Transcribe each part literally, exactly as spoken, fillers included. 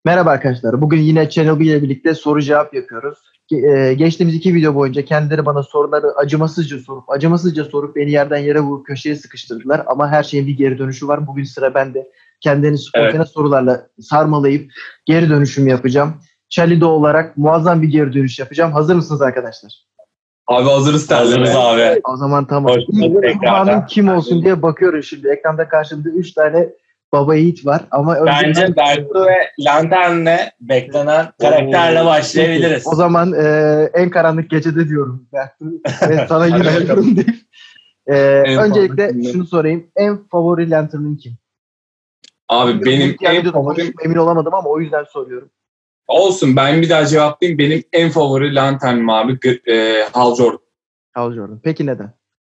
Merhaba arkadaşlar. Bugün yine Channel B ile birlikte soru cevap yapıyoruz. Ge- e, Geçtiğimiz iki video boyunca kendileri bana soruları acımasızca sorup, acımasızca sorup beni yerden yere vurup köşeye sıkıştırdılar. Ama her şeyin bir geri dönüşü var. Bugün sıra bende. Kendilerini spontane evet. sorularla sarmalayıp geri dönüşüm yapacağım. Chalido olarak muazzam bir geri dönüş yapacağım. Hazır mısınız arkadaşlar? Abi hazırız. Hazırız abi. O zaman tamam. İlk kurbanın kim olsun diye bakıyorum şimdi. Ekranda karşımda üç tane baba yiğit var ama bence Bertu ve Lantern'le beklenen karakterle başlayabiliriz. O zaman e, en karanlık gecede diyorum Bertu. Ve sana yürüyorum değil. E, öncelikle şunu sorayım. En favori Lantern'ın kim? Abi benim, benim en favorim... Emin olamadım ama o yüzden soruyorum. Olsun, ben bir daha cevaplayayım. Benim en favori Lantern'ım abi e, Hal Jordan. Hal Jordan. Peki neden?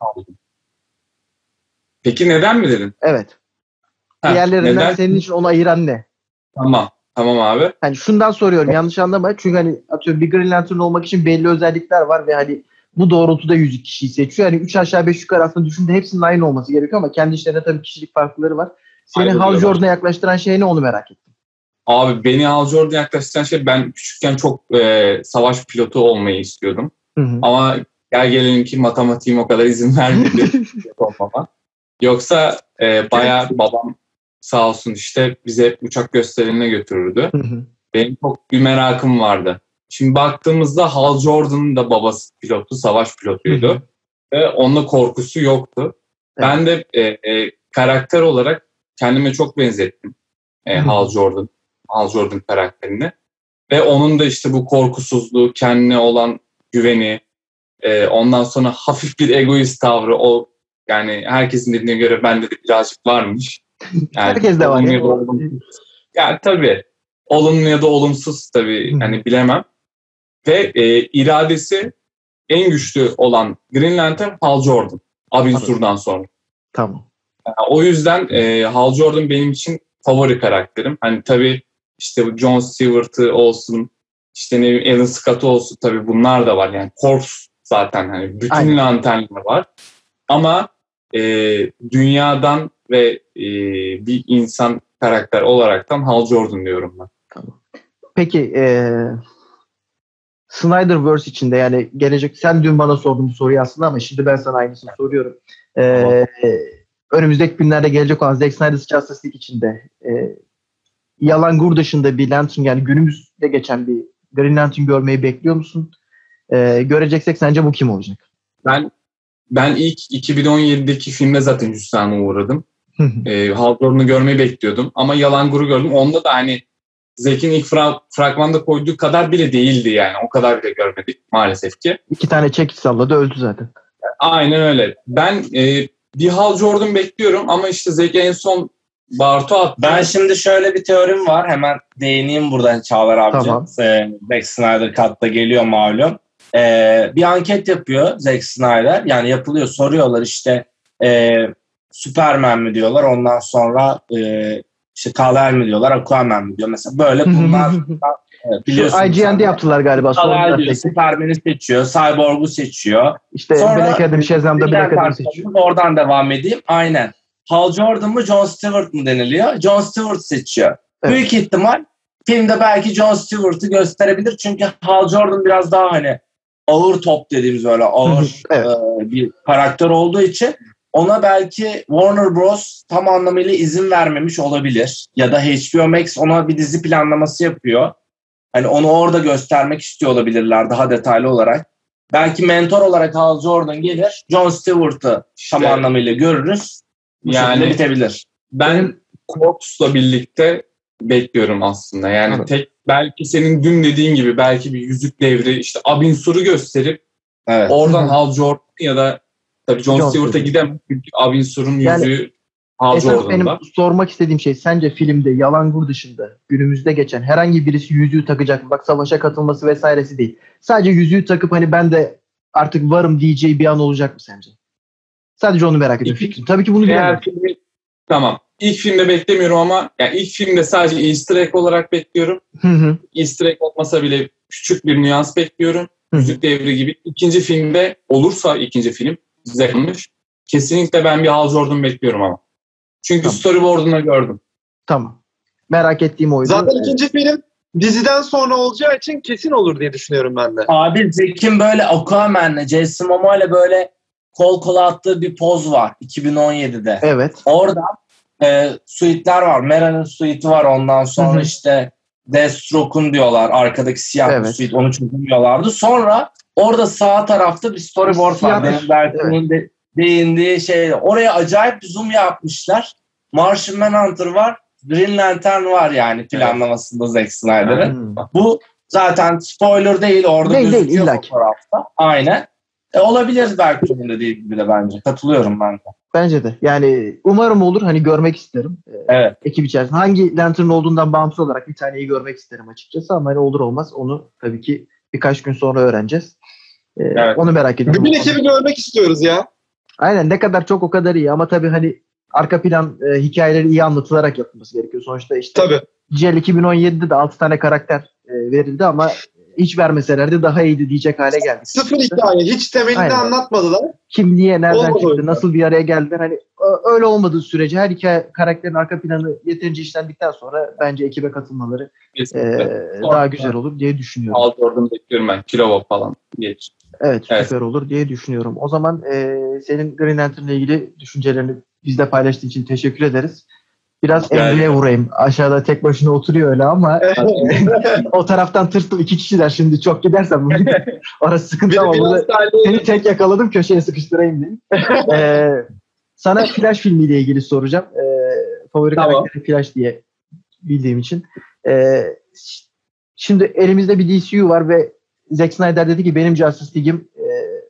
Peki neden mi dedin? Evet. Ha, diğerlerinden neden? Senin için onu ayıran ne? Tamam. Tamam abi. Yani şundan soruyorum, yanlış anlama. Çünkü hani atıyorum bir Green Lantern olmak için belli özellikler var ve hani bu doğrultuda yüz kişiyi seçiyor. Yani üç aşağı beş yukarı aslında düşündüğünde hepsinin aynı olması gerekiyor ama kendi işlerinde tabii kişilik farkları var. Seni Hal Jordan'a yaklaştıran şey ne, onu merak ettim. Abi beni Hal Jordan'a yaklaştıran şey, ben küçükken çok e, savaş pilotu olmayı istiyordum. Hı hı. Ama gel gelelim ki matematiğim o kadar izin vermedi olmama. Yoksa e, bayağı babam sağ olsun işte bize hep uçak gösterilerine götürürdü. Hı hı. Benim çok bir merakım vardı. Şimdi baktığımızda Hal Jordan'ın da babası pilotu, savaş pilotuydu. Hı hı. Ve onunla korkusu yoktu. Evet. Ben de e, e, karakter olarak kendime çok benzettim e, Hal Jordan, Hal Jordan karakterini. Ve onun da işte bu korkusuzluğu, kendine olan güveni, e, ondan sonra hafif bir egoist tavrı, o yani herkesin dediğine göre bende de birazcık varmış. Yani herkes de var. Ya, yani tabii olumlu ya da olumsuz tabii, hani bilemem. Ve e, iradesi en güçlü olan Green Lantern Hal Jordan. Abin Sur'dan sonra. Tamam. Yani o yüzden e, Hal Jordan benim için favori karakterim. Hani tabii işte John Stewart'ı olsun, işte ne bileyim Alan Scott'ı olsun, tabii bunlar da var. Yani Corps zaten hani bütün Aynen. lanternler var. Ama e, dünyadan ve e, bir insan karakter olaraktan Hal Jordan diyorum ben. Tamam. Peki e, Snyderverse içinde, yani gelecek, sen dün bana sordun bu soruyu aslında ama şimdi ben sana aynısını soruyorum. E, tamam. Önümüzdeki günlerde gelecek olan Zack Snyder's Justice League içinde e, Yalan Gur dışında bir Lantern, yani günümüzde geçen bir Green Lantern görmeyi bekliyor musun? E, göreceksek sence bu kim olacak? Ben Ben ilk iki bin on yedideki filmde zaten hüsrana uğradım. e, Hal Jordan'ı görmeyi bekliyordum. Ama Yalan Gur'u gördüm. Onda da hani Zack'in ilk fra- fragmanda koyduğu kadar bile değildi yani. O kadar bile görmedik maalesef ki. İki tane çekiç salladı, öldü zaten. Aynen öyle. Ben e, bir Hal Jordan bekliyorum ama işte Zack en son Bartu attı. Ben şimdi şöyle bir teorim var. Hemen değineyim buradan Çağlar abici. Tamam. Zack Snyder Cut'ta geliyor malum. Ee, bir anket yapıyor Zack Snyder. Yani yapılıyor, soruyorlar işte e, Superman mi diyorlar, ondan sonra e, işte Kal-El mi diyorlar, Aquaman mi diyor mesela, böyle bunlar biliyorsunuz. I G N'de yaptılar galiba. Kal-El diyor, Superman'i seçiyor, Cyborg'u seçiyor. İşte sonra Black Adam, Shazam'da Black Adam'ı seçiyor. Oradan devam edeyim. Aynen. Hal Jordan mı, John Stewart mı deniliyor? John Stewart seçiyor. Evet. Büyük ihtimal filmde belki John Stewart'ı gösterebilir çünkü Hal Jordan biraz daha hani ağır top dediğimiz böyle ağır evet. e, bir karakter olduğu için ona belki Warner Bros. Tam anlamıyla izin vermemiş olabilir. Ya da H B O Max ona bir dizi planlaması yapıyor. Hani onu orada göstermek istiyor olabilirler daha detaylı olarak. Belki mentor olarak Hal Jordan gelir. John Stewart'ı işte, tam anlamıyla görürüz. Bu yani bitebilir. Ben Corps'la birlikte bekliyorum aslında. Yani evet. tek belki senin dün dediğin gibi belki bir yüzük devri, işte Abin Sur'u gösterip evet. oradan Hal Jordan ya da tabii John, John Stewart'a gidemem çünkü Abin Sur'un yani, yüzüğü Hal Jordan'da. Benim sormak istediğim şey, sence filmde Yalan Gur dışında günümüzde geçen herhangi birisi yüzüğü takacak mı? Bak, savaşa katılması vesairesi değil. Sadece yüzüğü takıp hani ben de artık varım diyeceği bir an olacak mı sence? Sadece onu merak ediyorum. Fikrim. Tabii ki bunu bilemem. Filmi, tamam. İlk filmde beklemiyorum ama yani ilk filmde sadece Easter egg olarak bekliyorum. Hı hı. Easter egg olmasa bile küçük bir nüans bekliyorum. Hı hı. Yüzük devri gibi. İkinci filmde olursa ikinci film izlenmiş. Kesinlikle ben bir Hal Jordan bekliyorum ama. Çünkü tamam. storyboard'unu gördüm. Tamam. merak ettiğim oydu. Zaten ikinci film diziden sonra olacağı için kesin olur diye düşünüyorum ben de. Abi Zek'in böyle Aquaman'le, Jason Momoa'yla böyle kol kola attığı bir poz var iki bin on yedide. Evet. Orada e, suitler var. Mera'nın suiti var, ondan sonra Hı-hı. işte Deathstroke'un diyorlar. Arkadaki siyah evet. bir suit, onu çözümlüyorlardı. Sonra orada sağ tarafta bir storyboard siyah var. Benim Berk'in evet. de, değindiği şey. Oraya acayip bir zoom yapmışlar. Martian Manhunter var. Green Lantern var yani planlamasında evet. Zack Snyder'ın. Hmm. Bu zaten spoiler değil. Orada değil, gözüküyor değil, fotoğrafta. Aynen. E, olabilir belki onun dediği gibi de bence. Katılıyorum ben de. Bence de. Yani umarım olur. Hani görmek isterim. Evet. Ekip içerisinde. Hangi Lantern olduğundan bağımsız olarak bir taneyi görmek isterim açıkçası. Ama hani olur olmaz onu tabii ki birkaç gün sonra öğreneceğiz. Ee, evet. Onu merak ediyorum. Bütün ekibi görmek istiyoruz ya. Aynen. Ne kadar çok o kadar iyi. Ama tabii hani arka plan e, hikayeleri iyi anlatılarak yapılması gerekiyor. Sonuçta işte tabii. G L iki bin on yedide de altı tane karakter e, verildi ama hiç vermeselerdi daha iyiydi diyecek hale geldik. Sıfır hikaye. Hiç temelini anlatmadılar. Kim, niye, nereden Olmadı çıktı, nasıl bir araya geldiler. Hani öyle olmadığı sürece her hikaye karakterin arka planı yeterince işlendikten sonra bence ekibe katılmaları e, daha güzel olur diye düşünüyorum. Alt oradan bekliyorum ben. Kilova falan geç. Evet, evet süper olur diye düşünüyorum. O zaman e, senin Green Lantern'la ilgili düşüncelerini bizle paylaştığın için teşekkür ederiz. Biraz yani. Emre'ye vurayım. Aşağıda tek başına oturuyor öyle ama o taraftan tırstım. İki kişiler şimdi çok gidersem bugün orası sıkıntı ama burada seni tek yakaladım köşeye sıkıştırayım diyeyim. ee, sana Flash filmiyle ilgili soracağım. Ee, favori tamam. karakteri Flash diye bildiğim için. Ee, şimdi elimizde bir D C U var ve Zack Snyder dedi ki benim Justice League'im e,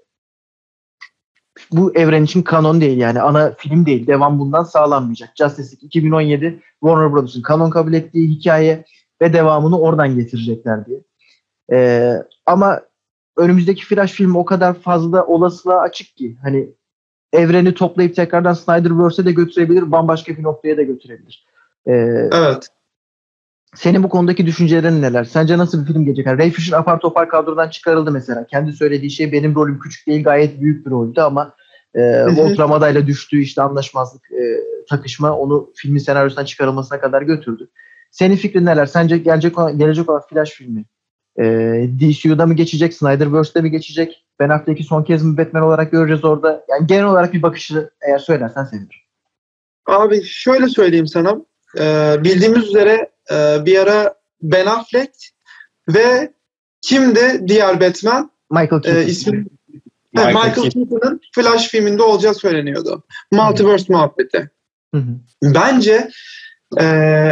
bu evren için kanon değil yani ana film değil. Devam bundan sağlanmayacak. Justice League iki bin on yedi Warner Bros'un kanon kabul ettiği hikaye ve devamını oradan getirecekler diye. Ee, ama önümüzdeki Flash filmi o kadar fazla olasılığa açık ki hani evreni toplayıp tekrardan Snyderverse'e de götürebilir, bambaşka bir noktaya da götürebilir. Ee, evet. Senin bu konudaki düşüncelerin neler? Sence nasıl bir film gelecek? Yani Ray Fisher apar topar kadrodan çıkarıldı mesela. Kendi söylediği şey benim rolüm küçük değil gayet büyük bir roldü ama e, Walt Ramada'yla düştüğü işte anlaşmazlık, e, takışma onu filmin senaryosundan çıkarılmasına kadar götürdü. Senin fikrin neler? Sence gelecek olan, gelecek olan Flash filmi e, D C U'da mı geçecek? Snyderverse'de mi geçecek? Ben Affleck'i son kez mi Batman olarak göreceğiz orada? Yani genel olarak bir bakışı eğer söylersen sevinirim. Abi şöyle söyleyeyim sana. Ee, bildiğimiz üzere e, bir ara Ben Affleck ve kimdi diğer Batman? Michael Keaton. Ee, ismi Michael, Michael Keaton'ın Flash filminde olacağı söyleniyordu. Multiverse Hı-hı. muhabbeti. Hı-hı. Bence e,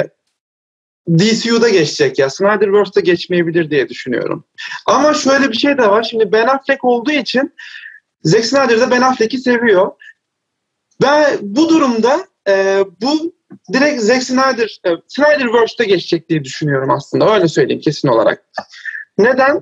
D C U'da geçecek ya. Snyderverse'da geçmeyebilir diye düşünüyorum. Ama şöyle bir şey de var. Şimdi Ben Affleck olduğu için Zack Snyder de Ben Affleck'i seviyor. Ben bu durumda e, bu direkt Zack Snyder e, Snyderverse'da geçecek diye düşünüyorum aslında. Öyle söyleyeyim kesin olarak. Neden?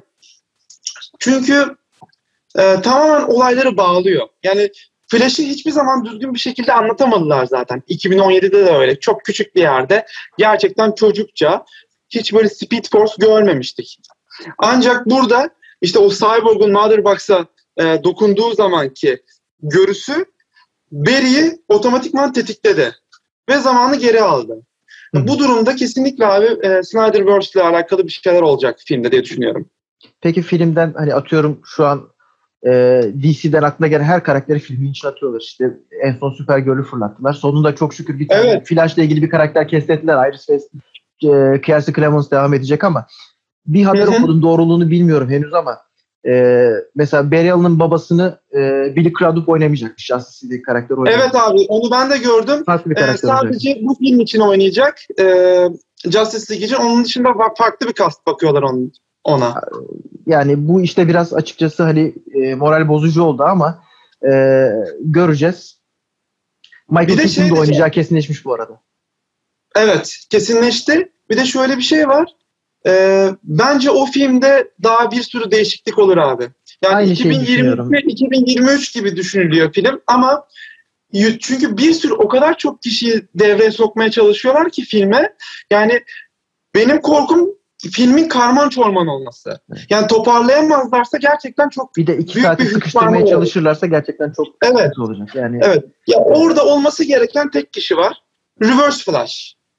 Çünkü e, tamamen olayları bağlıyor. Yani Flash'ı hiçbir zaman düzgün bir şekilde anlatamadılar zaten. iki bin on yedide de öyle. Çok küçük bir yerde. Gerçekten çocukça. Hiç böyle Speed Force görmemiştik. Ancak burada işte o Cyborg'un Mother Box'a e, dokunduğu zamanki görüsü Barry'i otomatikman tetikledi. Ve zamanı geri aldı. Hı. Bu durumda kesinlikle abi e, Snyderverse ile alakalı bir şeyler olacak filmde diye düşünüyorum. Peki filmden hani atıyorum şu an e, D C'den aklına gelen her karakteri filmin içine atıyorlar. İşte en son Supergirl'ü fırlattılar. Sonunda çok şükür bir tane evet. Flash'la ilgili bir karakter kestettiler. Iris West, e, Kiersey Clemons devam edecek ama bir haber okudum, doğruluğunu bilmiyorum henüz ama e, mesela Barry Allen'ın babasını e, Billy Crudup oynamayacakmış. Justice League karakteri oynayacak. Evet abi onu ben de gördüm. Farklı bir karakter ee, sadece olacak. Bu film için oynayacak. Ee, Justice League için. Onun dışında farklı bir cast bakıyorlar onun, ona. Yani bu işte biraz açıkçası hani e, moral bozucu oldu ama e, göreceğiz. Michael Keaton'un şey da oynayacağı kesinleşmiş bu arada. Evet kesinleşti. Bir de şöyle bir şey var. Ee, bence o filmde daha bir sürü değişiklik olur abi. Yani Aynı iki bin yirmi iki iki bin yirmi üç gibi düşünülüyor film ama çünkü bir sürü o kadar çok kişiyi devreye sokmaya çalışıyorlar ki filme. Yani benim korkum filmin karman çorman olması. Yani toparlayamazlarsa gerçekten çok bir de iki saati sıkıştırmaya çalışırlarsa gerçekten çok evet. olacak. Yani evet. Ya orada olması gereken tek kişi var. Reverse Flash.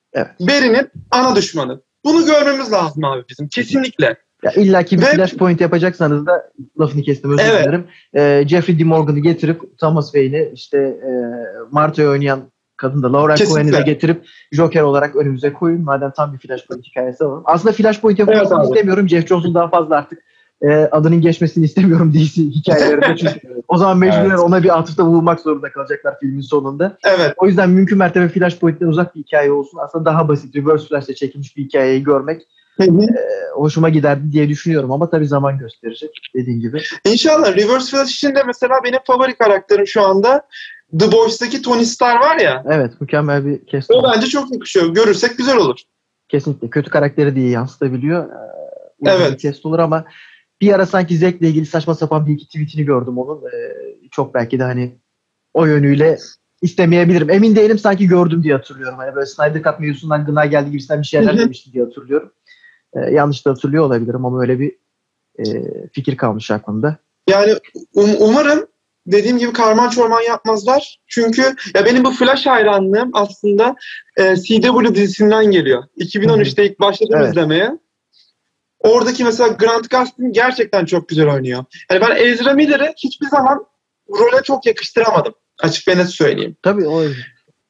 Evet. Barry'nin ana düşmanı. Bunu görmemiz lazım abi bizim. Kesinlikle. Ya illa ki bir Ve, flashpoint yapacaksanız da lafını kestim özür evet. dilerim. Ee, Jeffrey D. Morgan'ı getirip Thomas Wayne'i işte e, Martha'yı oynayan kadın da Laura Cohen'i de getirip Joker olarak önümüze koyun. Madem tam bir flashpoint hikayesi alalım. Aslında flashpoint yapılmasını evet, istemiyorum. Jeff Jones'un daha fazla artık e, adının geçmesini istemiyorum D C hikayelerinde. Çünkü o zaman mecburen evet. ona bir atıfta bulunmak zorunda kalacaklar filmin sonunda. Evet. O yüzden mümkün mertebe flashpoint'ten uzak bir hikaye olsun. Aslında daha basit, reverse flash'te çekilmiş bir hikayeyi görmek Hı hı. E, hoşuma giderdi diye düşünüyorum ama tabii zaman gösterecek dediğin gibi. İnşallah. Reverse Flash için de mesela benim favori karakterim şu anda The Boys'taki Tony Starr var ya. Evet, mükemmel bir kes. O bence çok yakışıyor. Görürsek güzel olur. Kesinlikle. Kötü karakteri diye yansıtabiliyor. Ee, evet. Bir kes olur ama bir ara sanki Zack'le ilgili saçma sapan bir iki tweetini gördüm onun. Ee, çok belki de hani o yönüyle istemeyebilirim. Emin değilim, sanki gördüm diye hatırlıyorum. Hani böyle Snyder Cut mevzusundan gına geldi gibisinden bir şeyler demişti diye hatırlıyorum. Ee, yanlış da hatırlıyor olabilirim ama öyle bir e, fikir kalmış aklımda. Yani um, umarım dediğim gibi karman çorman yapmazlar. Çünkü ya benim bu Flash hayranlığım aslında e, C W dizisinden geliyor. iki bin on üçte ilk başladım evet. izlemeye. Oradaki mesela Grant Gustin gerçekten çok güzel oynuyor. Yani ben Ezra Miller'ı hiçbir zaman role çok yakıştıramadım. Açık ve net söyleyeyim. Tabii o öyle.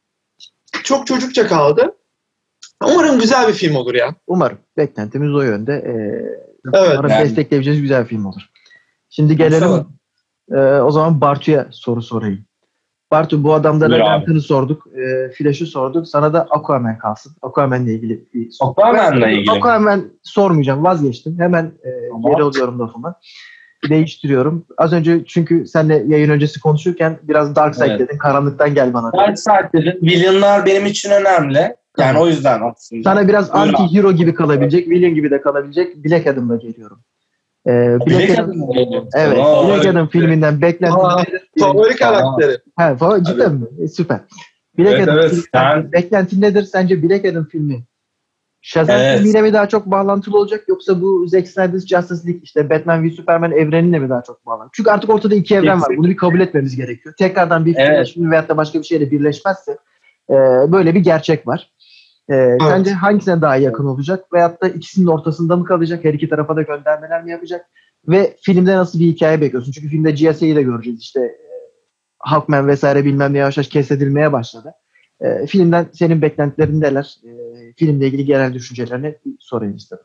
Çok çocukça kaldı. Umarım güzel bir film olur ya. Umarım. Beklentimiz o yönde. Ee, evet. Umarım yani. Destekleyebileceğiniz güzel bir film olur. Şimdi gelelim e, o zaman Bartu'ya soru sorayım. Bartu, bu adamlara Lantern'ı sorduk. E, Flash'ı sorduk. Sana da Aquaman kalsın. Aquaman'la ilgili bir soru. Aquaman'la ilgili Aquaman sormayacağım. Vazgeçtim. Hemen e, geri alıyorum lafımı. Değiştiriyorum. Az önce çünkü seninle yayın öncesi konuşurken biraz Darkseid evet. dedin. Karanlıktan gel bana. Darkseid dedin. Villainlar benim için önemli. Yani tamam. O yüzden aslında. Sana biraz anti-hero gibi kalabilecek, villain gibi de kalabilecek Black Adam'la geliyorum. Ee, Black Adam, evet, Aa, Black Adam evet. filminden beklentin favori karakteri. Ha, favori cidden mi? E, süper. Black evet, Adam evet. Sen... beklentin nedir sence Black Adam filmi? Shazam evet. filmiyle mi daha çok bağlantılı olacak yoksa bu Zack Snyder's Justice League işte Batman v Superman evreniyle mi daha çok bağlantılı? Çünkü artık ortada iki evren var. Bunu bir kabul etmemiz gerekiyor. Tekrardan bir evet. film veyahut da başka bir şeyle birleşmezse e, böyle bir gerçek var. Ee, evet. Sence hangisine daha yakın olacak? Veyahut da ikisinin ortasında mı kalacak? Her iki tarafa da göndermeler mi yapacak? Ve filmde nasıl bir hikaye bekliyorsun? Çünkü filmde G S A'yı da göreceğiz. İşte e, Hawkman vesaire bilmem ne yavaş yavaş kesedilmeye başladı. E, filmden senin beklentilerin neler? E, filmle ilgili genel düşüncelerini sorayım istedim.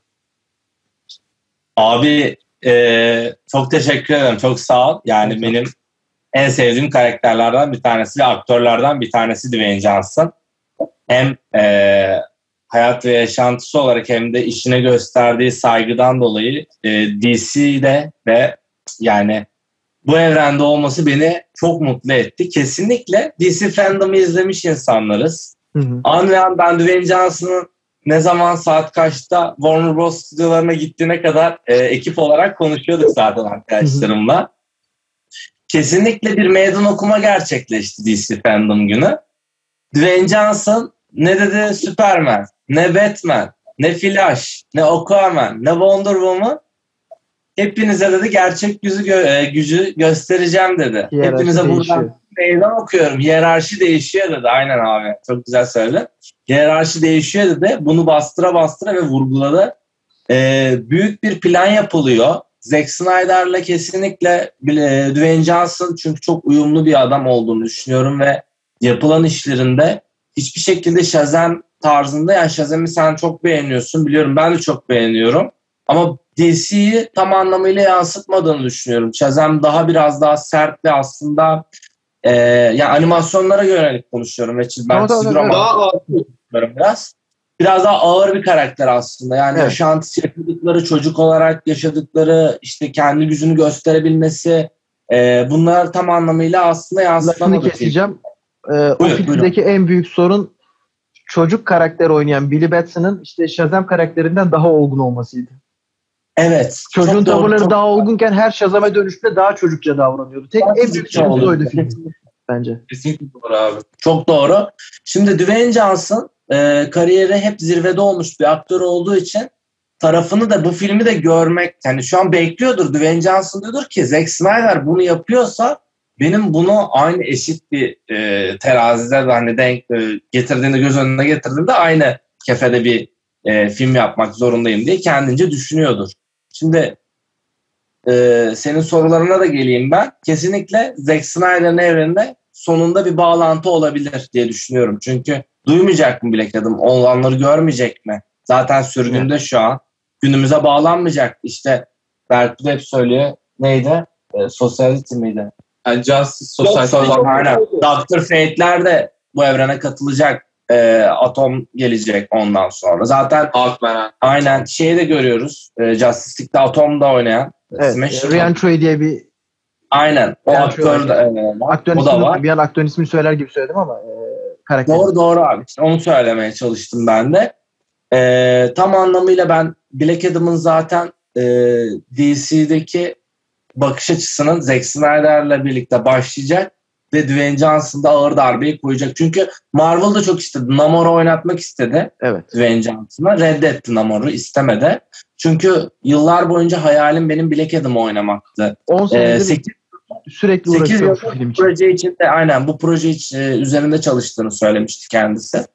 Abi e, çok teşekkür ederim. Çok sağ ol. Yani evet. benim en sevdiğim karakterlerden bir tanesi ve aktörlerden bir tanesi Dwayne Johnson. Hem e, hayat ve yaşantısı olarak hem de işine gösterdiği saygıdan dolayı e, D C'de ve yani bu evrende olması beni çok mutlu etti. Kesinlikle D C fandom'ı izlemiş insanlarız. Hı hı. An ve an ben Dwayne Johnson'ın ne zaman saat kaçta Warner Bros. Stüdyolarına gittiğine kadar e, ekip olarak konuşuyorduk zaten arkadaşlarımla. Hı hı. Kesinlikle bir meydan okuma gerçekleşti D C fandom günü. Dwayne Johnson ne dedi Superman, ne Batman, ne Flash, ne Aquaman, ne Wonder Woman hepinize dedi gerçek yüzü gö- gücü göstereceğim dedi. Hiyerarşi hepinize değişiyor. Buradan meydan okuyorum. Hiyerarşi değişiyor dedi. Aynen abi. Çok güzel söyledi. Hiyerarşi değişiyor dedi. Bunu bastıra bastıra ve vurguladı. Ee, büyük bir plan yapılıyor. Zack Snyder'la kesinlikle Dwayne Johnson çünkü çok uyumlu bir adam olduğunu düşünüyorum ve yapılan işlerinde hiçbir şekilde Shazam tarzında, yani Shazam'ı sen çok beğeniyorsun biliyorum, ben de çok beğeniyorum ama D C'yi tam anlamıyla yansıtmadığını düşünüyorum. Shazam daha biraz daha sert ve aslında e, yani animasyonlara yönelik konuşuyorum ve ben çizgi roman biraz biraz daha ağır bir karakter aslında yani evet. Yaşantısı, yaşadıkları, çocuk olarak yaşadıkları, işte kendi gücünü gösterebilmesi, e, bunlar tam anlamıyla aslında yansıtamadı. Lafını keseceğim. Ee, o filmdeki en büyük sorun çocuk karakter oynayan Billy Batson'ın işte Shazam karakterinden daha olgun olmasıydı. Evet. Çocuğun tavırları daha olgunken her Shazam'a dönüşte daha çocukça davranıyordu. Tek en büyük sorun oydu film bence. Kesinlikle doğru abi. Çok doğru. Şimdi Dwayne Johnson e, kariyeri hep zirvede olmuş bir aktör olduğu için tarafını da bu filmi de görmek, yani şu an bekliyordur. Dwayne Johnson diyordur ki Zack Snyder bunu yapıyorsa benim bunu aynı eşit bir e, terazide de hani denk e, getirdiğinde, göz önüne getirdiğinde aynı kefede bir e, film yapmak zorundayım diye kendince düşünüyordur. Şimdi e, senin sorularına da geleyim ben. Kesinlikle Zack Snyder'ın evreninde sonunda bir bağlantı olabilir diye düşünüyorum. Çünkü duymayacak mı Black Adam? Olanları görmeyecek mi? Zaten sürgünde şu an. Günümüze bağlanmayacak. İşte Berkut hep söylüyor. Neydi? E, Society miydi? Yani Justice Society. Aynen. Doctor Fate'ler de bu evrene katılacak. E, Atom gelecek ondan sonra. Zaten Hawkman. Aynen şeyi de görüyoruz. E, Justice League'de Atom'da oynayan. Evet. Ryan Choi diye bir Aynen. O Ryan aktör de, e, aktör o da var. Bir an aktörün ismini söyler gibi söyledim ama e, karakter. Doğru doğru abi. İşte onu söylemeye çalıştım ben de. E, tam anlamıyla ben Black Adam'ın zaten e, D C'deki bakış açısının Zack Snyder'la birlikte başlayacak ve Dwayne Johnson da ağır darbeyi koyacak. Çünkü Marvel da çok istedi. Namor'u oynatmak istedi. Evet. Dwayne Johnson'a. Reddetti Namor'u. İstemedi. Çünkü yıllar boyunca hayalim benim Black Adam'ı oynamaktı. on senedir ee, sekiz, sürekli uğraşıyor şu film için. Proje için de aynen bu proje için, e, üzerinde çalıştığını söylemişti kendisi.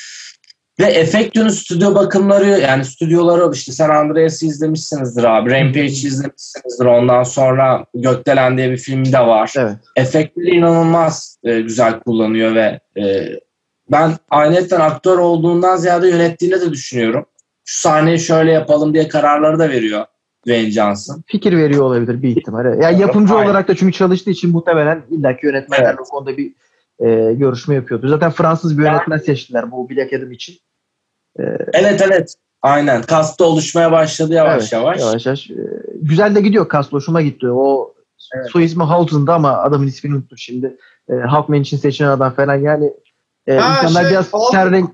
Ve efekt yönü stüdyo bakımları, yani stüdyoları işte San Andreas'ı izlemişsinizdir abi. Rampage'i izlemişsinizdir. Ondan sonra Gökdelen diye bir film de var. Evet. Efektleri inanılmaz e, güzel kullanıyor ve e, ben ayrıca aktör olduğundan ziyade yönettiğini de düşünüyorum. Şu sahneyi şöyle yapalım diye kararları da veriyor Dwayne Johnson. Fikir veriyor olabilir bir ihtimalle. Yani yapımcı Aynen. olarak da çünkü çalıştığı için muhtemelen illaki yönetmenler evet. o konuda bir e, görüşme yapıyordu. Zaten Fransız bir yönetmen yani. seçtiler bu Black Adam için. E, evet evet. Aynen. Kasta oluşmaya başladı yavaş evet, yavaş. Yavaş yavaş. E, güzel de gidiyor kast. Hoşuma gitti. O evet. soy ismi Houghton'da ama adamın ismini unuttum şimdi. E, Hawkman için seçilen adam falan yani. E, ha, insanlar şey, biraz terrenk...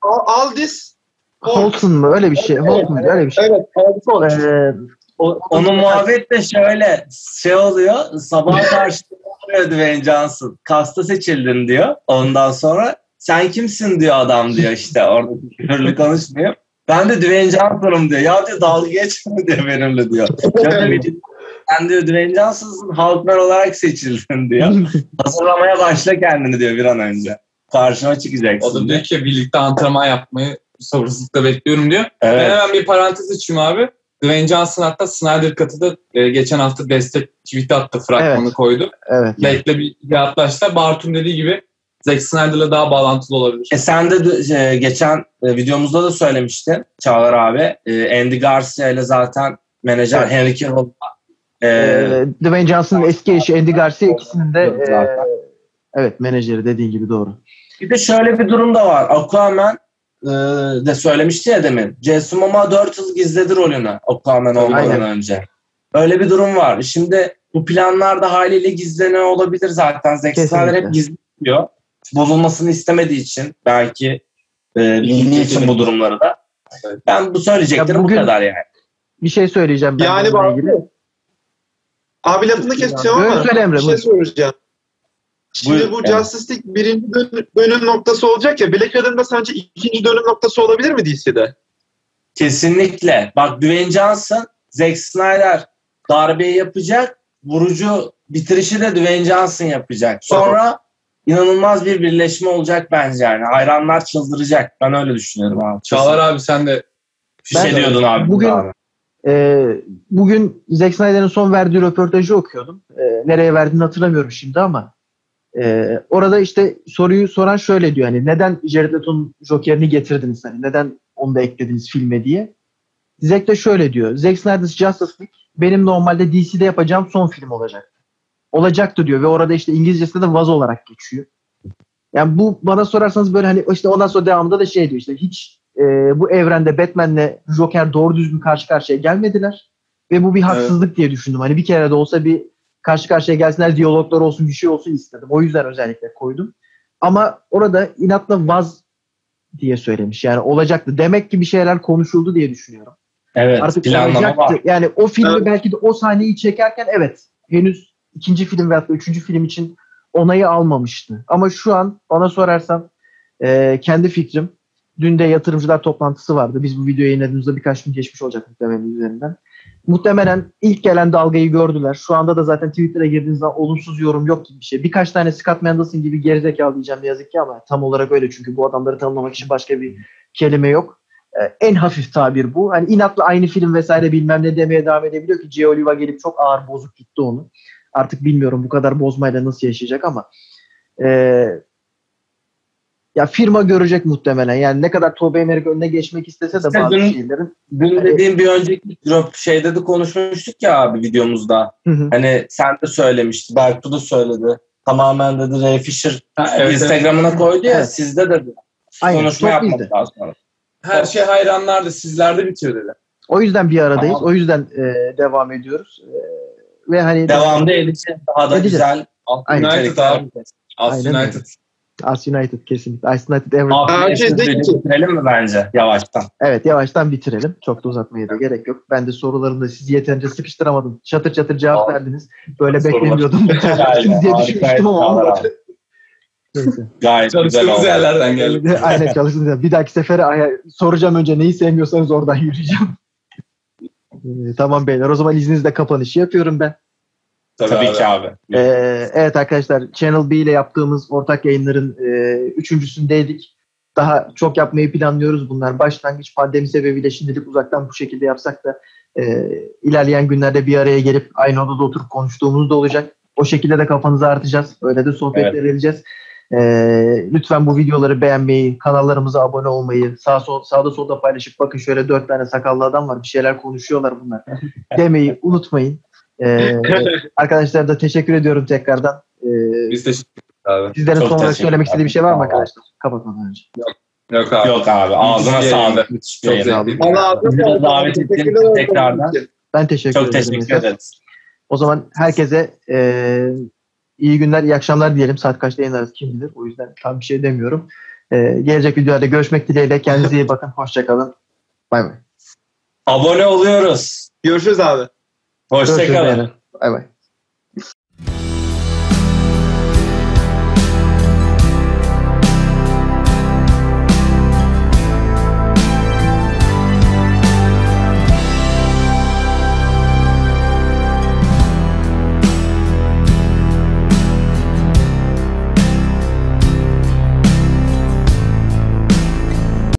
Aldis Holton mu? Öyle bir şey. Evet, Holton evet, öyle bir şey. Evet. Ee, o, onun muhabbet de şöyle şey oluyor. Sabaha karşı oluyor Dwayne Johnson. Kasta seçildin diyor. Ondan sonra sen kimsin diyor adam diyor işte. Orada küfürlü konuşmuyor. Ben de Dwayne Johnson'um diyor. Ya diyor dalga geçme diyor benimle diyor. Sen diyor Dwayne Johnson'sın Hawkman olarak seçildin diyor. Hazırlamaya başla kendini diyor bir an önce. Karşıma çıkacaksın. O da diyor ki birlikte antrenman yapmayı sabırsızlıkla bekliyorum diyor. Evet. Ben hemen bir parantez açayım abi. Dwayne Johnson hatta Snyder Cut'ı da e, geçen hafta destek tweet'i attı. Fragmanı evet. koydu. Evet. Bekle bir yaklaşta. Bartun dediği gibi Zack Snyder'la daha bağlantılı olabilir. E sen de e, geçen e, videomuzda da söylemiştin Çağlar abi. E, Andy Garcia ile zaten menajer evet. Henry Cavill'la e, e, Dwayne Johnson'ın eski eşi Andy Garcia ikisinin de e, evet menajeri dediğin gibi doğru. Bir de şöyle bir durum da var. Aquaman e, de söylemişti ya demin. Jason Momoa dört yıl gizledi rolünü Aquaman olmadan önce. Öyle bir durum var. Şimdi bu planlar da haliyle gizleniyor olabilir zaten. Zack Snyder hep gizliyor. Bozulmasını istemediği için belki e, bildiği için bu durumları da. Ben bu söyleyeceklerim bu kadar yani. Bir şey söyleyeceğim ben. Yani ilgili. Abi lafını keseceğim ama söyle, bir şey soracağım. Şimdi Buyur, bu evet. Justice League birinci dönüm noktası olacak ya. Black Adam'da sence ikinci dönüm noktası olabilir mi D C'de? Kesinlikle. Bak Dwayne Johnson, Zack Snyder darbeyi yapacak. Vurucu bitirişi de Dwayne Johnson yapacak. Sonra Aha. inanılmaz bir birleşme olacak bence yani. Hayranlar çıldıracak. Ben öyle düşünüyorum abi. Çağlar abi sen de bir şey diyordun abi. Bugün abi. E, bugün Zack Snyder'ın son verdiği röportajı okuyordum. E, nereye verdiğini hatırlamıyorum şimdi ama Ee, orada işte soruyu soran şöyle diyor hani neden Jared Leto'nun Joker'ini getirdiniz hani neden onu da eklediniz filme diye. Zack de şöyle diyor. Zack Snyder's Justice League benim normalde D C'de yapacağım son film olacaktı. Olacaktı diyor ve orada işte İngilizcesinde de Vaz olarak geçiyor. Yani bu bana sorarsanız böyle hani işte ondan sonra devamında da şey diyor işte hiç e, bu evrende Batman'le Joker doğru düzgün karşı karşıya gelmediler ve bu bir haksızlık evet. diye düşündüm. Hani bir kere de olsa bir karşı karşıya gelsinler, diyaloglar olsun, bir şey olsun istedim. O yüzden özellikle koydum. Ama orada inatla Vaz diye söylemiş. Yani olacaktı. Demek ki bir şeyler konuşuldu diye düşünüyorum. Evet, artık planlama var. Yani o filmi evet. belki de o sahneyi çekerken evet henüz ikinci film veya üçüncü film için onayı almamıştı. Ama şu an bana sorarsan e, kendi fikrim. Dün de yatırımcılar toplantısı vardı. Biz bu videoyu yayınladığımızda birkaç gün geçmiş olacak muhtemelen üzerinden. Muhtemelen ilk gelen dalgayı gördüler. Şu anda da zaten Twitter'a girdiğiniz zaman olumsuz yorum yok gibi bir şey. Birkaç tane Scott Mendelson gibi gerizekalı diyeceğim ne yazık ki ama tam olarak öyle çünkü bu adamları tanımlamak için başka bir kelime yok. Ee, en hafif tabir bu. Hani inatla aynı film vesaire bilmem ne demeye devam edebiliyor ki J. Oliva gelip çok ağır bozuk gitti onu. Artık bilmiyorum bu kadar bozmayla nasıl yaşayacak ama ee, ya firma görecek muhtemelen. Yani ne kadar Tobey Maguire önüne geçmek istese de İşte bazı dün, şeylerin. Dün hani, dediğim bir önceki drop şeyde de konuşmuştuk ya abi videomuzda. Hı hı. Hani sen de söylemiştin. Bertu da söyledi. Tamamen dedi Ray Fisher ha, evet, Instagram'ına evet. koydu ya evet. Sizde de aynen, konuşma yapmadı daha sonra. Her şey hayranlarda sizlerde bitiyor dedi. O yüzden bir aradayız. Tamam. O yüzden e, devam ediyoruz. E, ve hani devamda edeceğiz. Daha da edeceğiz. Güzel. United abi. As United. As United kesinlikle. As United Everton. Herkes de bitirelim mi bence yavaştan? Evet yavaştan bitirelim. Çok da uzatmaya da gerek yok. Ben de sorularımda sizi yeterince sıkıştıramadım. Çatır çatır cevap Aa, verdiniz. Böyle beklemiyordum. diye düşünmüştüm ama olmadı. Gayet çalıştığımız yerlerden geldi. Aynen çalıştığımız yerlerden. Bir dahaki sefere soracağım önce neyi sevmiyorsanız oradan yürüyeceğim. Tamam beyler o zaman izninizle kapanışı yapıyorum ben. Tabii, Tabii ki abi. Ee, evet arkadaşlar Channel B ile yaptığımız ortak yayınların e, üçüncüsündeydik. Daha çok yapmayı planlıyoruz. Bunlar başlangıç pandemi sebebiyle şimdilik uzaktan bu şekilde yapsak da e, ilerleyen günlerde bir araya gelip aynı odada oturup konuştuğumuz da olacak. O şekilde de kafanızı artacağız. Öyle de sohbetler evet. edeceğiz. E, lütfen bu videoları beğenmeyi, kanallarımıza abone olmayı, sağ sol, sağda solda paylaşıp bakın şöyle dört tane sakallı adam var bir şeyler konuşuyorlar bunlar demeyi unutmayın. Ee, arkadaşlar da teşekkür ediyorum tekrardan. Ee, Biz teşekkür ederiz abi. Sizlerin son olarak söylemek istediği bir şey var mı arkadaşlar? Kapatmadan önce. Yok, Yok abi. Yok abi. Ağzına sağlık. Çok zevkli. Bizi davet ettiğiniz tekrardan. Ben teşekkür Çok ederim. Çok teşekkür ederiz. O zaman herkese e, iyi günler, iyi akşamlar diyelim. Saat kaçta yayınlarız kim bilir. O yüzden tam bir şey demiyorum. E, gelecek videolarda görüşmek dileğiyle. Kendinize iyi bakın. Hoşçakalın. Bay bay. Abone oluyoruz. Görüşürüz abi. Hoşçakalın. Bay bay.